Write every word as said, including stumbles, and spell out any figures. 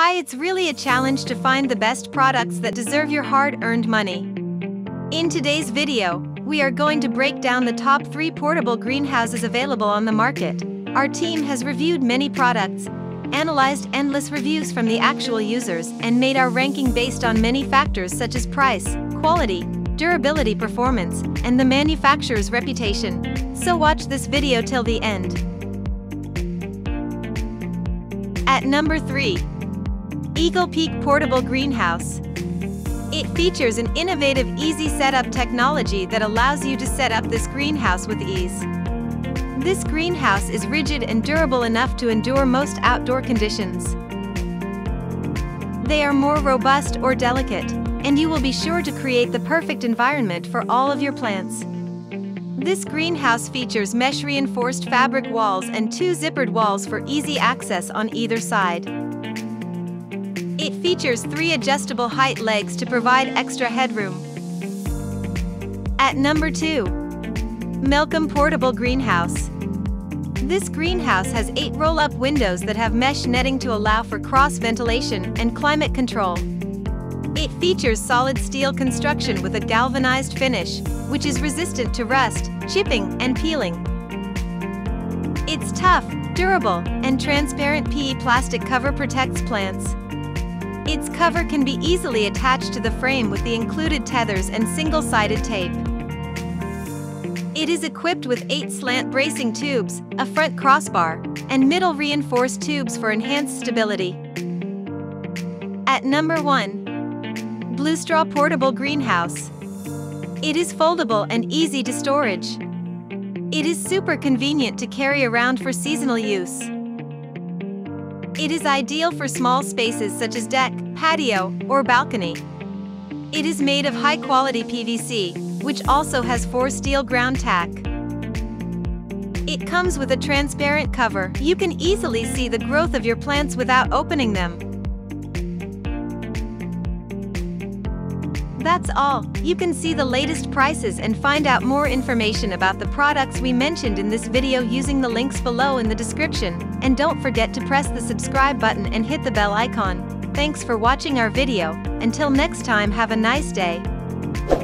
Hi, it's really a challenge to find the best products that deserve your hard-earned money. In today's video, we are going to break down the top three portable greenhouses available on the market. Our team has reviewed many products, analyzed endless reviews from the actual users, and made our ranking based on many factors such as price, quality, durability, performance, and the manufacturer's reputation. So watch this video till the end. At number three. Eagle Peak Portable Greenhouse. It features an innovative easy setup technology that allows you to set up this greenhouse with ease. This greenhouse is rigid and durable enough to endure most outdoor conditions. They are more robust or delicate, and you will be sure to create the perfect environment for all of your plants. This greenhouse features mesh-reinforced fabric walls and two zippered walls for easy access on either side. It features three adjustable height legs to provide extra headroom. At number two. MELLCOM Portable Greenhouse. This greenhouse has eight roll-up windows that have mesh netting to allow for cross-ventilation and climate control. It features solid steel construction with a galvanized finish, which is resistant to rust, chipping, and peeling. Its tough, durable, and transparent P E plastic cover protects plants. Its cover can be easily attached to the frame with the included tethers and single-sided tape. It is equipped with eight slant bracing tubes, a front crossbar, and middle reinforced tubes for enhanced stability. At number one. bluestraw Portable Greenhouse. It is foldable and easy to storage. It is super convenient to carry around for seasonal use. It is ideal for small spaces such as deck, patio, or balcony. It is made of high-quality P V C, which also has four steel ground tack. It comes with a transparent cover. You can easily see the growth of your plants without opening them. That's all. You can see the latest prices and find out more information about the products we mentioned in this video using the links below in the description. And don't forget to press the subscribe button and hit the bell icon. Thanks for watching our video. Until next time, have a nice day.